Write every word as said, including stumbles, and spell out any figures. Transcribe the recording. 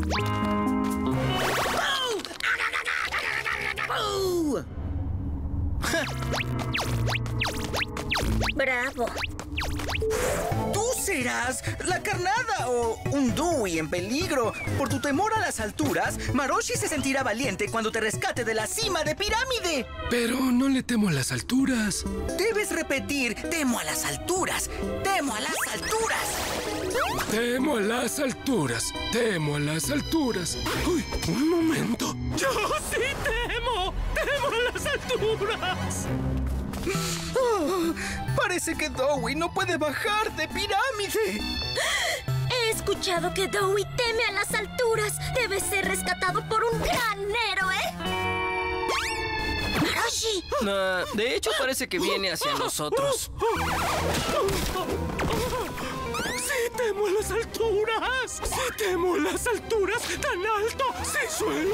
Bravo. Tú serás la carnada o un Dewey en peligro. Por tu temor a las alturas, Maroshi se sentirá valiente cuando te rescate de la cima de Pirámide. Pero no le temo a las alturas. Debes repetir, temo a las alturas, temo a las alturas. Temo a las alturas, temo a las alturas. ¡Uy! Un momento. ¡Yo sí temo! ¡Temo a las alturas! Oh, parece que Dewey no puede bajar de Pirámide. He escuchado que Dewey teme a las alturas. Debe ser rescatado por un gran héroe. ¡Maroshi! Uh, de hecho, parece que viene hacia nosotros. ¡Sí temo a las alturas! ¡Sí temo a las alturas! ¡Tan alto! ¡Sí suelo!